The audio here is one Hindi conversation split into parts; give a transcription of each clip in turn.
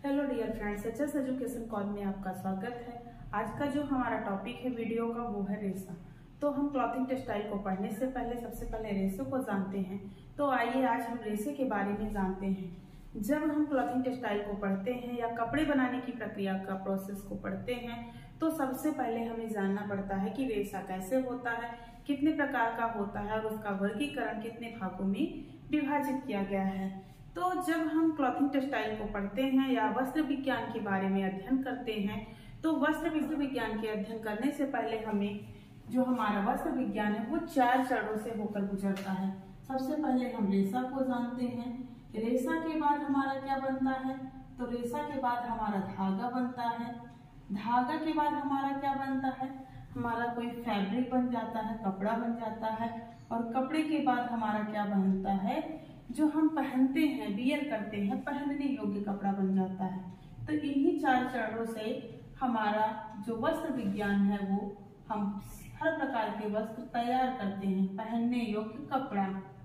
Hello dear friends, HS education call में आपका स्वागत है। आज का जो हमारा टॉपिक है वीडियो का वो है रेशा। तो हम क्लॉथिंग टेक्सटाइल को पढ़ने से पहले सबसे पहले रेशे को जानते हैं। तो आइए आज हम रेशे के बारे में जानते हैं। जब हम क्लॉथिंग टेक्सटाइल को पढ़ते हैं या कपड़े बनाने की प्रक्रिया का प्रोसेस को पढ़ते हैं तो सबसे पहले हमें जानना पड़ता है कि रेशा कैसे होता है, कितने प्रकार का होता है और उसका वर्गीकरण कितने भागों में विभाजित किया गया है। तो जब हम क्लॉथिंग टेक्सटाइल को पढ़ते हैं या वस्त्र विज्ञान के बारे में अध्ययन करते हैं तो वस्त्र विज्ञान के अध्ययन करने से पहले हमें जो हमारा वस्त्र विज्ञान है वो 4 चरणों से होकर गुजरता है। सबसे पहले हम रेशा को जानते हैं। रेशा के बाद हमारा क्या बनता है? तो रेशा के बाद हमारा धागा बनता है। धागा के बाद हमारा क्या बनता है? हमारा कोई फैब्रिक बन जाता है, कपड़ा बन जाता है। और कपड़े के बाद हमारा क्या बनता है? जो हम पहनते हैं, वियर करते हैं, पहनने योग्य कपड़ा बन जाता है। तो इन्हीं 4 चरणों से हमारा जो वस्त्र विज्ञान है वो हम हर प्रकार के वस्त्र तैयार करते हैं, पहनने योग्य कपड़ा।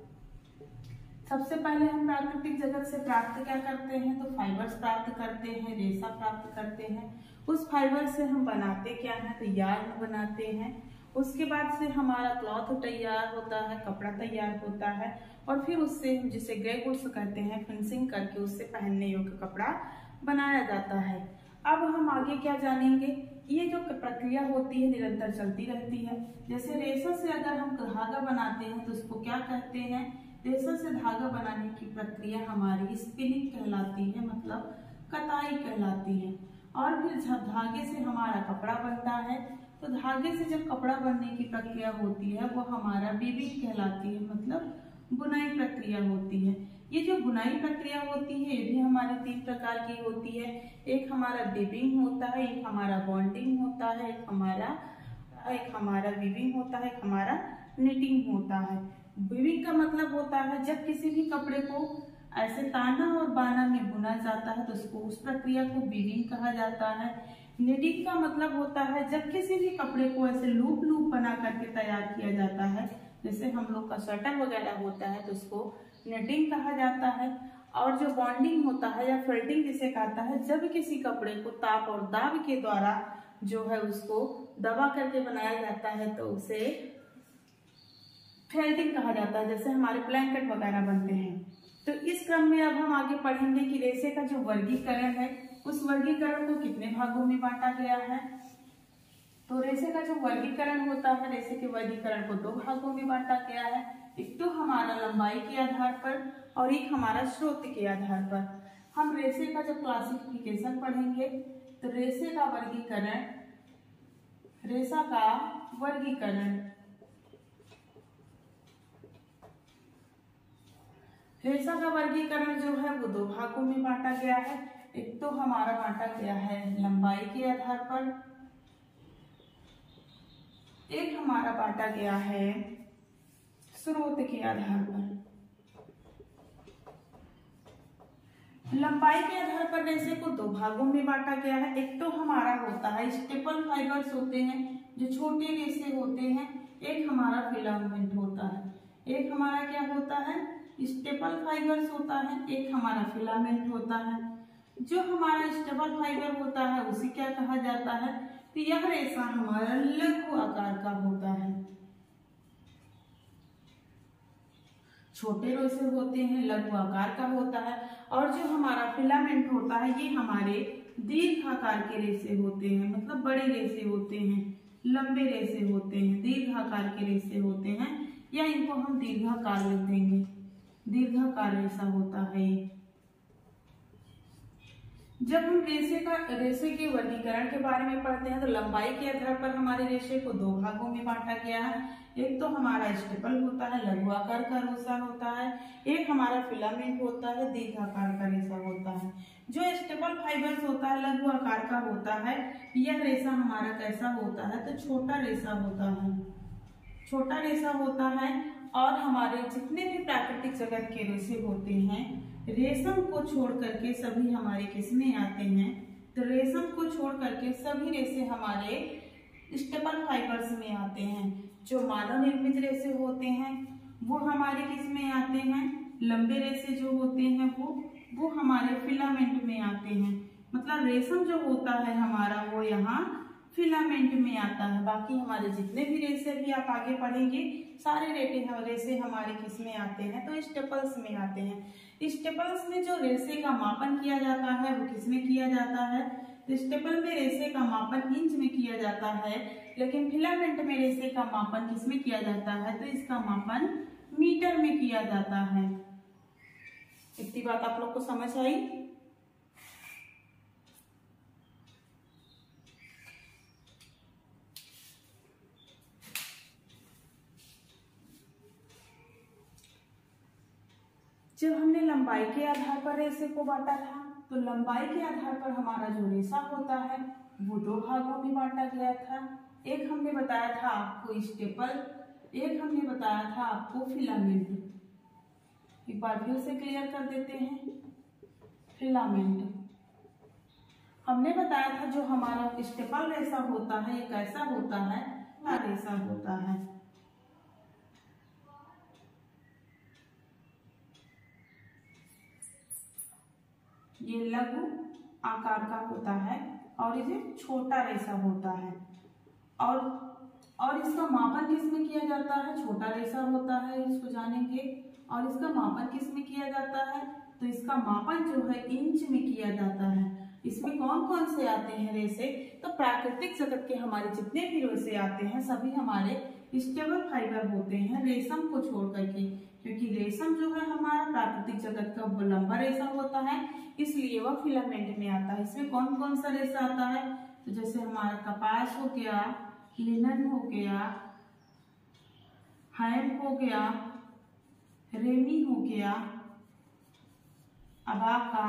सबसे पहले हम प्राकृतिक जगत से प्राप्त क्या करते हैं? तो फाइबर्स प्राप्त करते हैं, रेशा प्राप्त करते हैं। उस फाइबर से हम बनाते क्या है? तो यार्न बनाते हैं। उसके बाद से हमारा क्लॉथ तैयार होता है, कपड़ा तैयार होता है और फिर उससे हम जिसे ग्रे गुड्स कहते हैं, फिनिशिंग करके उससे पहनने योग्य कपड़ा बनाया जाता है। अब हम आगे क्या जानेंगे? ये जो प्रक्रिया होती है निरंतर चलती रहती है। जैसे रेशा से अगर हम धागा बनाते हैं तो उसको क्या कहते हैं? रेशा से धागा बनाने की प्रक्रिया हमारी स्पिनिंग कहलाती है, मतलब कताई कहलाती है। और फिर जब धागे से हमारा कपड़ा बनता है तो धागे से जब कपड़ा बनने की प्रक्रिया होती है वो हमारा वीविंग कहलाती है, मतलब बुनाई प्रक्रिया होती है। ये जो बुनाई प्रक्रिया होती है ये भी हमारे 3 प्रकार की होती है। एक हमारा वीविंग होता है, एक हमारा बॉन्डिंग होता है, एक हमारा वीविंग होता है, एक हमारा निटिंग होता है। वीविंग का मतलब होता है जब किसी भी कपड़े को ऐसे ताना और बाना में बुना जाता है तो उसको उस प्रक्रिया को वीविंग कहा जाता है। निटिंग का मतलब होता है जब किसी भी कपड़े को ऐसे लूप लूप बना करके तैयार किया जाता है, जैसे हम लोग का स्वेटर वगैरह होता है तो उसको निटिंग कहा जाता है। और जो बॉन्डिंग होता है या फेल्टिंग जिसे कहता है, जब किसी कपड़े को ताप और दाब के द्वारा जो है उसको दबा करके बनाया जाता है तो उसे फेल्टिंग कहा जाता है। जैसे हमारे ब्लैंकेट वगैरह बनते हैं। तो इस क्रम में अब हम आगे पढ़ेंगे कि रेशे का जो वर्गीकरण है उस वर्गीकरण को कितने भागों में बांटा गया है। तो रेशे का जो वर्गीकरण होता है, रेशे के वर्गीकरण को 2 भागों में बांटा गया है। एक तो हमारा लंबाई के आधार पर और एक हमारा स्रोत के आधार पर। हम रेशे का जब क्लासिफिकेशन पढ़ेंगे तो रेशा का वर्गीकरण रेशा का वर्गीकरण जो है वो 2 भागों में बांटा गया है। एक तो हमारा बांटा गया है लंबाई के आधार पर, एक हमारा बांटा गया है स्रोत के आधार पर। लंबाई के आधार पर रेशे को 2 भागों में बांटा गया है। एक तो हमारा होता है स्टेपल फाइबर्स होते हैं जो छोटे रेशे होते हैं, एक हमारा फिलामेंट होता है। एक हमारा क्या होता है? स्टेपल फाइबर्स होता है, एक हमारा फिलामेंट होता है। जो हमारा स्टेपल फाइबर होता है उसे क्या कहा जाता है? तो यह रेशा हमारा लघु आकार का होता है। छोटे रेशे होते हैं, लघु आकार का होता है। और जो हमारा फिलामेंट होता है ये हमारे दीर्घ आकार के रेशे होते हैं, मतलब बड़े रेशे होते हैं, लंबे रेशे होते हैं, दीर्घ आकार के रेशे होते हैं, या इनको हम दीर्घाकार लिख देंगे। दीर्घाकार रेशा होता है। जब हम रेशे के वर्गीकरण के बारे में पढ़ते हैं तो लंबाई के आधार पर हमारे रेशे को 2 भागों में बांटा गया है। एक तो हमारा स्टेपल होता है, लघु आकार का रेशा होता है। एक हमारा फिलामेंट होता है, दीर्घ आकार का रेशा होता है। जो स्टेपल फाइबर्स होता है, लघु आकार का होता है, यह रेशा हमारा कैसा होता है? तो छोटा रेशा होता है, छोटा रेशा होता है। और हमारे जितने भी प्राकृतिक जगत के रेशे होते हैं, रेशम को छोड़ करके सभी हमारे किसमें आते हैं? तो रेशम को छोड़ करके सभी रेशे हमारे स्टेपल फाइबर्स में आते हैं। जो मानव निर्मित रेशे होते हैं वो हमारे किसमें आते हैं? लंबे रेशे जो होते हैं वो हमारे फिलामेंट में आते हैं। मतलब रेशम जो होता है हमारा वो यहाँ फिलामेंट में आता है। बाकी हमारे जितने भी रेशे भी आप आगे पढ़ेंगे सारे रेशे हमारे किस में आते हैं, तो स्टेपल्स में आते हैं। स्टेपल्स में जो रेशे का मापन किया जाता है वो किस में किया जाता है, तो स्टेपल में रेशे का मापन इंच में किया जाता है, लेकिन फिलामेंट में रेशे का मापन किस में किया जाता है, तो इसका मापन मीटर में किया जाता है। इतनी बात आप लोग को समझ आई। जब हमने लंबाई के आधार पर रेशे को बांटा था, तो लंबाई के आधार पर हमारा जो रेशा होता है वो दो भागों में बांटा गया था। एक हमने बताया था आपको स्टेपल, एक हमने बताया था आपको फिलामेंट। एक बार फिर से क्लियर कर देते हैं। फिलामेंट हमने बताया था जो हमारा स्टेपल रेशा होता है ये कैसा होता है, रेशा होता है। ये लघु आकार का होता है और ये छोटा रेशा होता है। और इसका मापन किस में किया जाता है, छोटा रेशा होता है, इसको जानेंगे। और इसका मापन किस में किया जाता है, तो इसका मापन जो है इंच में किया जाता है। इसमें कौन कौन से आते हैं रेशे, तो प्राकृतिक जगत के हमारे जितने भी रेशे आते हैं सभी हमारे स्टेबल फाइबर होते हैं रेशम को छोड़ करके, क्योंकि रेशम जो है हमारा प्राकृतिक जगत का लंबा रेशा होता है, इसलिए वह फिलामेंट में आता है। इसमें कौन कौन सा रेशा आता है, तो जैसे हमारा कपास हो गया, लिनन हो गया, हैम हो गया, रेमी हो गया, अबाका,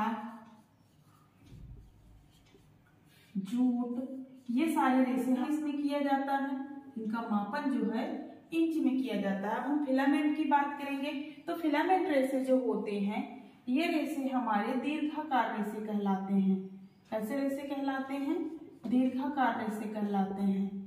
जूट, ये सारे रेशे इसमें किया जाता है। इनका मापन जो है इंच में किया जाता है। अब हम फिलामेंट की बात करेंगे, तो फिलामेंट रेशे जो होते हैं ये रेशे हमारे दीर्घाकार रेशे कहलाते हैं। कैसे रेशे कहलाते हैं, दीर्घाकार रेशे कहलाते हैं।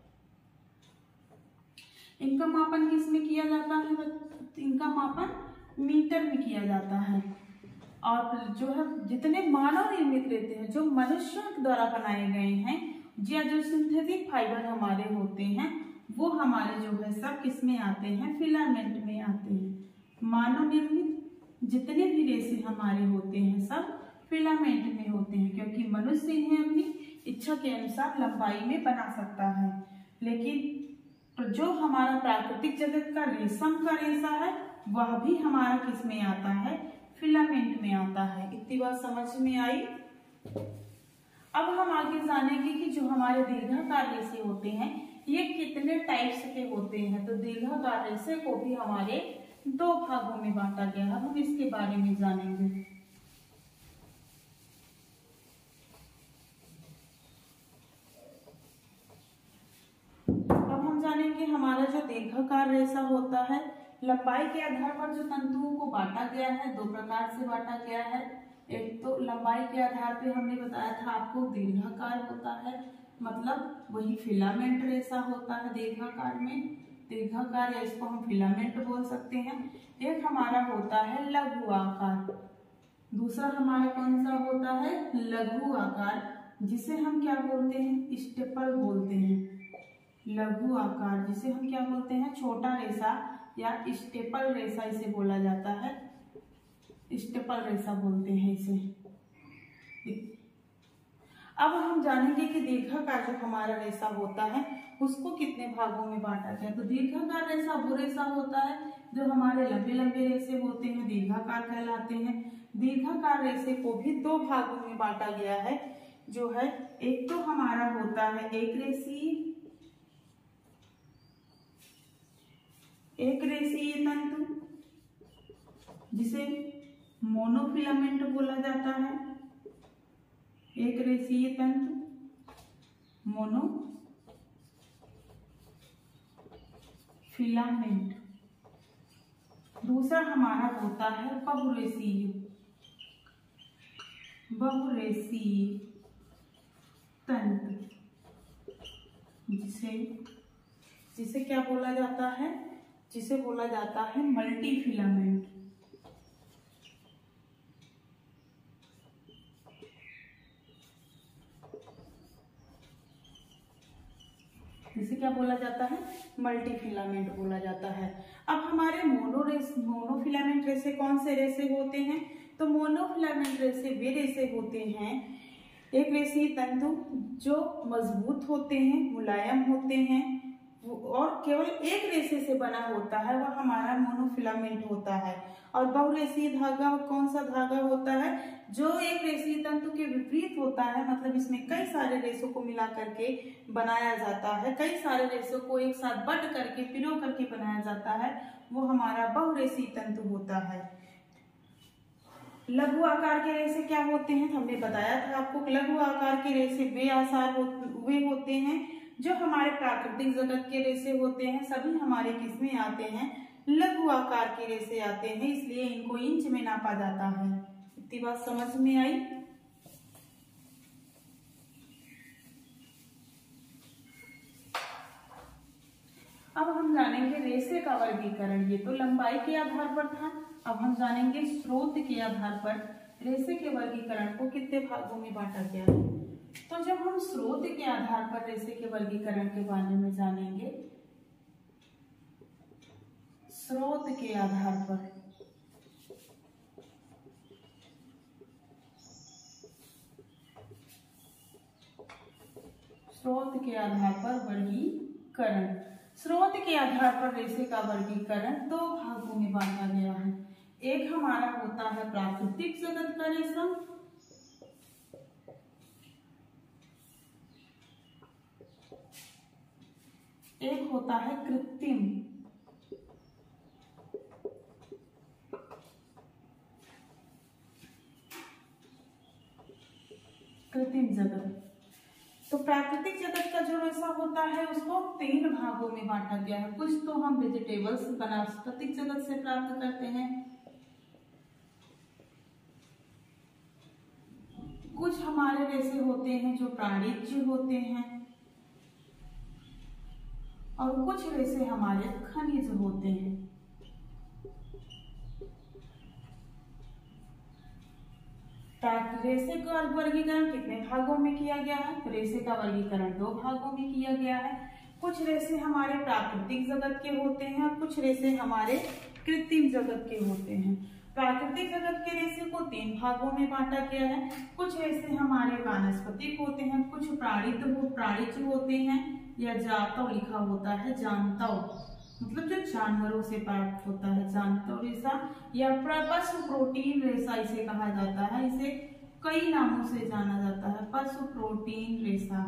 इनका मापन किस में किया जाता है, इनका मापन मीटर में किया जाता है। और जो है जितने मानव निर्मित रहते हैं, जो मनुष्यों द्वारा बनाए गए हैं, या जो सिंथेटिक फाइबर हमारे होते हैं वो हमारे जो है सब किस में आते हैं, फिलामेंट में आते हैं। मानव निर्मित जितने भी रेशे हमारे होते हैं सब फिलामेंट में होते हैं, क्योंकि मनुष्य इन्हें अपनी इच्छा के अनुसार लंबाई में बना सकता है। लेकिन जो हमारा प्राकृतिक जगत का रेशम का रेशा है वह भी हमारा किस में आता है, फिलामेंट में आता है। इतनी बात समझ में आई। अब हम आगे जानेंगे कि जो हमारे दीर्घाकार रेशे होते हैं ये कितने टाइप्स के होते हैं। तो दीर्घाकार रेशे को भी हमारे दो भागों में बांटा गया है, हम इसके बारे में जानेंगे। अब हम जानेंगे हमारा जो दीर्घाकार रेशा होता है, लंबाई के आधार पर जो तंतुओं को बांटा गया है दो प्रकार से बांटा गया है। एक तो लंबाई के आधार पे हमने बताया था आपको दीर्घाकार होता है, मतलब वही फिलामेंट रेशा होता है दीर्घाकार में, दीर्घाकार या इसको हम फिलामेंट बोल सकते हैं। एक हमारा होता है लघु आकार, दूसरा हमारा कौन सा होता है, लघु आकार, जिसे हम क्या बोलते हैं, स्टेपल बोलते हैं। लघु आकार जिसे हम क्या बोलते हैं, छोटा रेशा या स्टेपल रेशा इसे बोला जाता है, स्टेपल रेशा बोलते हैं इसे। अब हम जानेंगे कि दीर्घाकार जो हमारा रेशा होता है उसको कितने भागों में बांटा गया। तो दीर्घाकार रेशा वो रेशा होता है जो हमारे लंबे लंबे रेशे होते हैं, दीर्घाकार कहलाते हैं। दीर्घाकार रेशे को भी दो भागों में बांटा गया है, जो है एक तो हमारा होता है एक रेशीय तंतु जिसे मोनोफिलामेंट बोला जाता है। एक रेशीय तंतु मोनोफिलामेंट। दूसरा हमारा होता है बहुरेशीय तंतु, जिसे क्या बोला जाता है, जिसे बोला जाता है मल्टीफिलामेंट। जिसे क्या बोला जाता है, मल्टी फिलामेंट बोला जाता है। अब हमारे मोनोफिलामेंट रेसे कौन से रेसे होते हैं, तो मोनोफिलामेंट रेसे वे रेसे होते हैं, एक रेशेय तंतु जो मजबूत होते हैं, मुलायम होते हैं और केवल एक रेशे से बना होता है, वह हमारा मोनोफिलामेंट होता है। और बहुरेशीय धागा कौन सा धागा होता है, जो एक रेशेय तंतु के विपरीत होता है, मतलब इसमें कई सारे रेशों को मिला करके बनाया जाता है, कई सारे रेशों को एक साथ बट करके पिरो करके बनाया जाता है, वो हमारा बहुरेशीय तंतु होता है। लघु आकार के रेशे क्या होते हैं, हमने बताया था आपको, लघु आकार के रेशे वे होते हैं जो हमारे प्राकृतिक जगत के रेशे होते हैं। सभी हमारे किसमें आते हैं, लघु आकार के रेशे आते हैं, इसलिए इनको इंच में नापा जाता है। इतनी बात समझ में आई। अब हम जानेंगे रेशे का वर्गीकरण। ये तो लंबाई के आधार पर था, अब हम जानेंगे स्रोत के आधार पर रेशे के वर्गीकरण को कितने भागों में बांटा गया है। तो जब हम स्रोत के आधार पर रेशे के वर्गीकरण के बारे में जानेंगे, स्रोत के आधार पर वर्गीकरण, स्रोत के आधार पर रेशे का वर्गीकरण दो भागों में बांटा गया है। एक हमारा होता है प्राकृतिक जगत का रेशा, एक होता है कृत्रिम जगत। तो प्राकृतिक जगत का जो रेशा होता है उसको तीन भागों में बांटा गया है। कुछ तो हम वेजिटेबल्स वनस्पतिक जगत से प्राप्त करते हैं, कुछ हमारे रेशे होते हैं जो प्राणिज होते हैं, और कुछ रेशे हमारे खनिज होते हैं। रेशे का वर्गीकरण कितने भागों में किया गया है, रेशे का वर्गीकरण दो भागों में किया गया है। कुछ रेशे हमारे प्राकृतिक जगत के होते हैं और कुछ रेशे हमारे कृत्रिम जगत के होते हैं। प्राकृतिक जगत के रेशे को तीन भागों में बांटा गया है। कुछ रेशे हमारे वानस्पतिक होते हैं, कुछ प्राणिज होते हैं, या जातव लिखा होता है, जानतव मतलब जो जानवरों से प्राप्त होता है, जानतव रेशा या पशु प्रोटीन रेशा इसे कहा जाता है। इसे कई नामों से जाना जाता है, पशु प्रोटीन रेशा।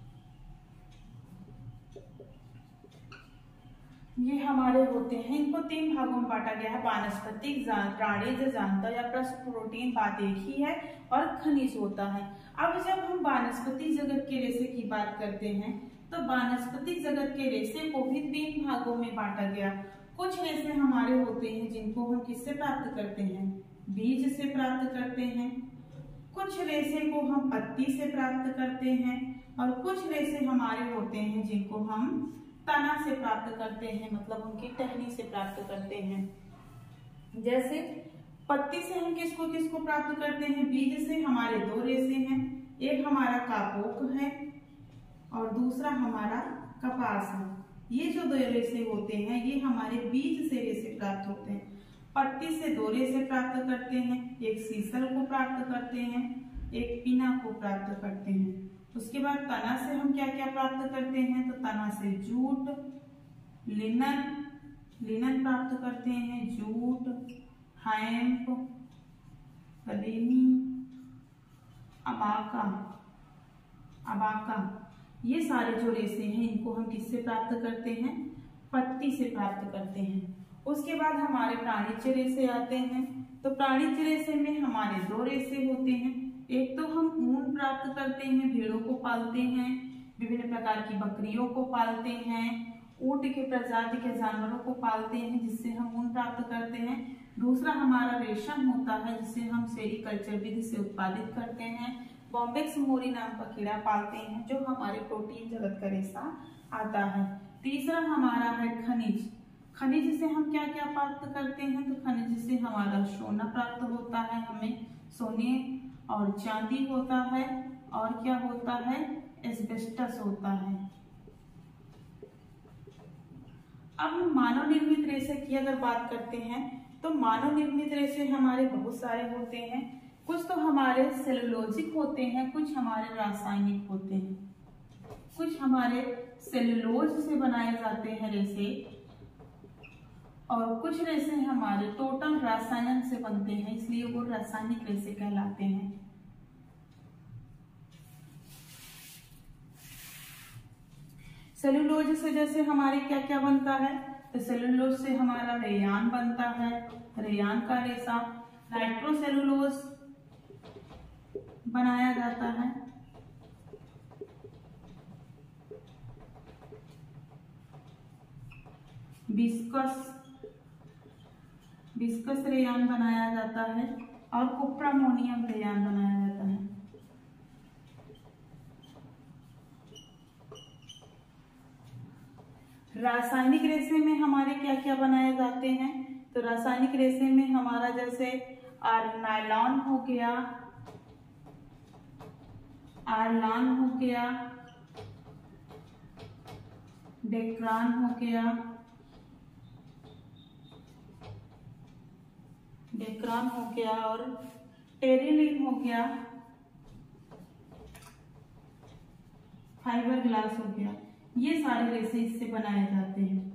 ये हमारे होते हैं, इनको तीन भागों में बांटा गया है, वानस्पतिक, प्राणिज, जानतव या पशु प्रोटीन, बात एक ही है, और खनिज होता है। अब जब हम वानस्पतिक जगत के रेशे की बात करते हैं तो वानस्पतिक जगत के रेशे को भी तीन भागों में बांटा गया। कुछ रेशे हमारे होते हैं जिनको हम किससे प्राप्त करते हैं, बीज से प्राप्त करते हैं, कुछ रेशे को हम पत्ती से प्राप्त करते हैं, और कुछ रेशे हमारे होते हैं जिनको हम तना से प्राप्त करते हैं, मतलब उनकी टहनी से प्राप्त करते हैं। जैसे पत्ती से हम किसको किसको प्राप्त करते हैं, बीज से हमारे दो रेशे हैं, एक हमारा कापोक है और दूसरा हमारा कपास है। ये जो दो रेशे होते हैं ये हमारे बीज से रेशे प्राप्त होते हैं। पत्ती से दो रेशे प्राप्त करते हैं, एक सीसल को प्राप्त करते हैं, एक पिना को प्राप्त करते हैं। उसके बाद तना से हम क्या क्या प्राप्त करते हैं, तो तना से जूट, लिनन प्राप्त करते हैं, जूट, हेम्प, रेमी, अबाका, ये सारे जो रेशे हैं इनको हम किससे प्राप्त करते हैं, पत्ती से प्राप्त करते हैं। उसके बाद हमारे प्राणिज रेशे आते हैं। तो प्राणिज रेशे में हमारे दो रेशे होते हैं, एक तो हम ऊन प्राप्त करते हैं, भेड़ों को पालते हैं, विभिन्न प्रकार की बकरियों को पालते हैं, ऊंट के प्रजाति के जानवरों को पालते हैं जिससे हम ऊन प्राप्त करते हैं। दूसरा हमारा रेशम होता है जिसे हम सेरीकल्चर विधि से उत्पादित करते हैं। बॉम्बेक्स मोरी नाम का कीड़ा पालते हैं जो हमारे प्रोटीन जगत का रेशा आता है। तीसरा हमारा है खनिज। खनिज से हम क्या क्या प्राप्त करते हैं, तो खनिज से हमारा सोना प्राप्त होता है, हमें सोने और चांदी होता है, और क्या होता है, एस्बेस्टस होता है। अब हम मानव निर्मित रेशे की अगर बात करते हैं तो मानव निर्मित रेशे हमारे बहुत सारे होते हैं। कुछ तो हमारे सेलुलोजिक होते हैं, कुछ हमारे रासायनिक होते हैं। कुछ हमारे सेलुलोज से बनाए जाते हैं रेशे और कुछ रेशे हमारे टोटल रसायन से बनते हैं, इसलिए वो रासायनिक रेशे कहलाते हैं। सेलुलोज से जैसे हमारे क्या क्या बनता है, तो सेलुलोज से हमारा रेयान बनता है, रेयान का रेशा। नाइट्रोसेलुलोज बनाया जाता है, विस्कस रेयान बनाया जाता है और कुप्रामोनियम रेयान बनाया जाता है। रासायनिक रेशे में हमारे क्या क्या बनाए जाते हैं, तो रासायनिक रेशे में हमारा जैसे नायलॉन हो गया, आर्लान हो गया, डेक्रान हो गया, और टेरिलीन हो गया, फाइबर ग्लास हो गया। ये सारे रेशे इससे बनाए जाते हैं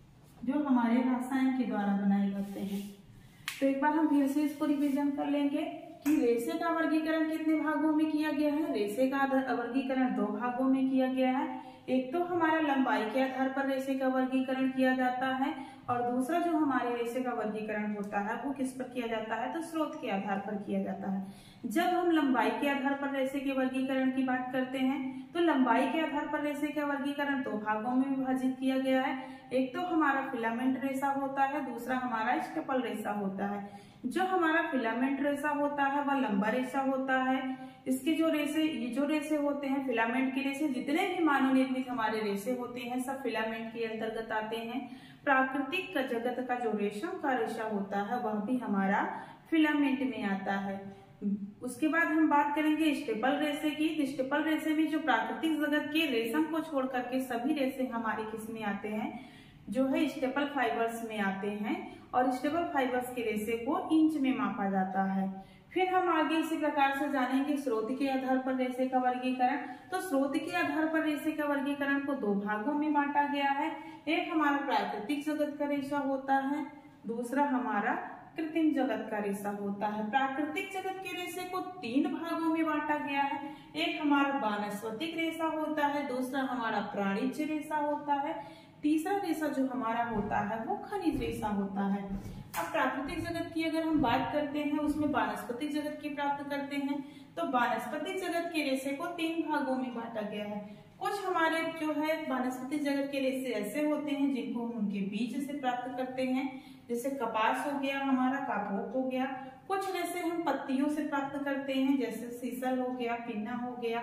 जो हमारे रसायन के द्वारा बनाए जाते हैं। तो एक बार हम फिर से इसको रिवीजन कर लेंगे कि रेशे का वर्गीकरण कितने भागों में किया गया है। रेशे का वर्गीकरण 2 भागों में किया गया है। एक तो हमारा लंबाई के आधार पर रेशे का वर्गीकरण किया जाता है और दूसरा जो हमारे रेशे का वर्गीकरण होता है वो किस पर किया जाता है, तो स्रोत के आधार पर किया जाता है। जब हम लंबाई के आधार पर रेशे के वर्गीकरण की बात करते हैं तो लंबाई के आधार पर रेशे का वर्गीकरण 2 भागों में विभाजित किया गया है। एक तो हमारा फिलामेंट रेशा होता है, दूसरा हमारा स्टेपल रेशा होता है। जो हमारा फिलामेंट रेशा होता है वह लंबा रेशा होता है। इसके ये जो रेशे होते हैं, फिलामेंट के रेशे, जितने भी मानव निर्मित हमारे रेशे होते हैं सब फिलामेंट के अंतर्गत आते हैं। प्राकृतिक का जगत का जो रेशम का रेशा होता है वह भी हमारा फिलामेंट में आता है। उसके बाद हम बात करेंगे स्टेपल रेशे की। स्टेपल रेशे में जो प्राकृतिक जगत के रेशम को छोड़ करके सभी रेशे हमारे किस में आते हैं, जो है स्टेपल फाइबर्स में आते हैं और स्टेपल फाइबर्स के रेशे को इंच में मापा जाता है। फिर हम आगे इसी प्रकार से जानेंगे स्रोत के आधार पर रेशे का वर्गीकरण। तो स्रोत के आधार पर रेशे का वर्गीकरण को 2 भागों में बांटा गया है। एक हमारा प्राकृतिक जगत का रेशा होता है, दूसरा हमारा कृत्रिम जगत का रेशा होता है। प्राकृतिक जगत के रेशे को 3 भागों में बांटा गया है। एक हमारा वानस्पतिक रेशा होता है, दूसरा हमारा प्राणिज रेशा होता है, तीसरा रेशा जो हमारा होता है वो खनिज रेशा होता है। अब प्राकृतिक जगत की अगर हम बात करते हैं, उसमें वानस्पतिक जगत की प्राप्त करते हैं, तो वानस्पतिक जगत के रेशे को 3 भागों में बांटा गया है। कुछ हमारे जो है वानस्पतिक जगत के रेशे ऐसे होते हैं जिनको हम उनके बीज से प्राप्त करते हैं, जैसे कपास हो गया, हमारा कापोक हो गया। कुछ रेशे हम पत्तियों से प्राप्त करते हैं, जैसे सीसल हो गया, पिन्ना हो गया।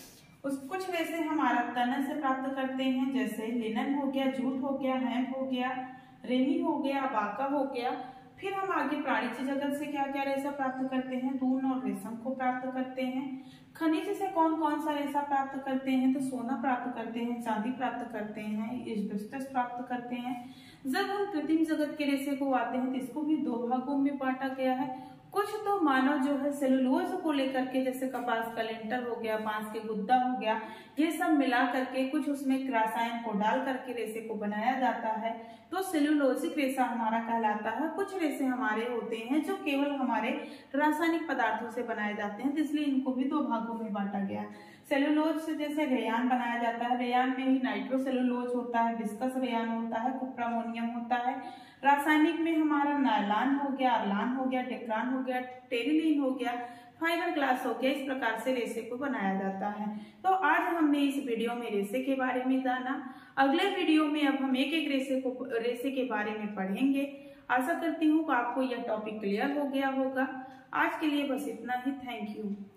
कुछ रेशे हमारा तने से प्राप्त करते हैं, जैसे लिनन हो गया, जूट हो गया, हेम्प हो गया, रेमी हो गया, बाका हो गया। फिर हम आगे प्राणिज जगत से क्या क्या रेशा प्राप्त करते हैं, ऊन और रेशम को प्राप्त करते हैं। खनिज से कौन कौन सा रेशा प्राप्त करते हैं, तो सोना प्राप्त करते हैं, चांदी प्राप्त करते हैं, एस्बेस्टस प्राप्त करते हैं। जब हम कृत्रिम जगत के रेशे को आते हैं तो इसको भी 2 भागों में बांटा गया है। कुछ तो मानव जो है सेलुलोज को लेकर के, जैसे कपास का लेंटर हो गया, बांस के गुद्दा हो गया, ये सब मिला करके कुछ उसमें रसायन को डाल करके रेशे को बनाया जाता है, तो सेलुलोजिक रेशा हमारा कहलाता है। कुछ रेशे हमारे होते हैं जो केवल हमारे रासायनिक पदार्थों से बनाए जाते हैं, तो इसलिए इनको भी 2 भागों में बांटा गया है। सेलुलोज से जैसे रेयान बनाया जाता है, रेयान में ही नाइट्रोसेलुलोज होता है, विस्कस रेयान होता है, कुप्रामोनियम होता है। रासायनिक में हमारा नायलॉन हो गया, आर्लान हो गया, डेक्रान हो गया, टेरिलीन हो गया, फाइबर ग्लास हो गया। इस प्रकार से रेशे को बनाया जाता है। तो आज हमने इस वीडियो में रेशे के बारे में जाना। अगले वीडियो में अब हम एक एक रेशे के बारे में पढ़ेंगे। आशा करती हूँ कि आपको यह टॉपिक क्लियर हो गया होगा। आज के लिए बस इतना ही। Thank you.